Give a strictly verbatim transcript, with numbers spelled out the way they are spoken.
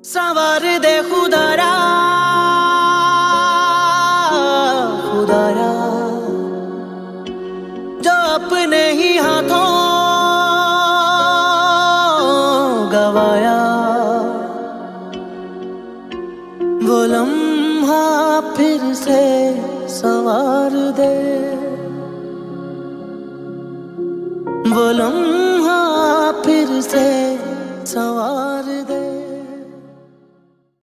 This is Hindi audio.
संवार दे खुदारा खुदारा, जो अपने ही हाथों गवाया। वो लम्हा फिर से संवार दे, वो लम्हा फिर से संवार दे।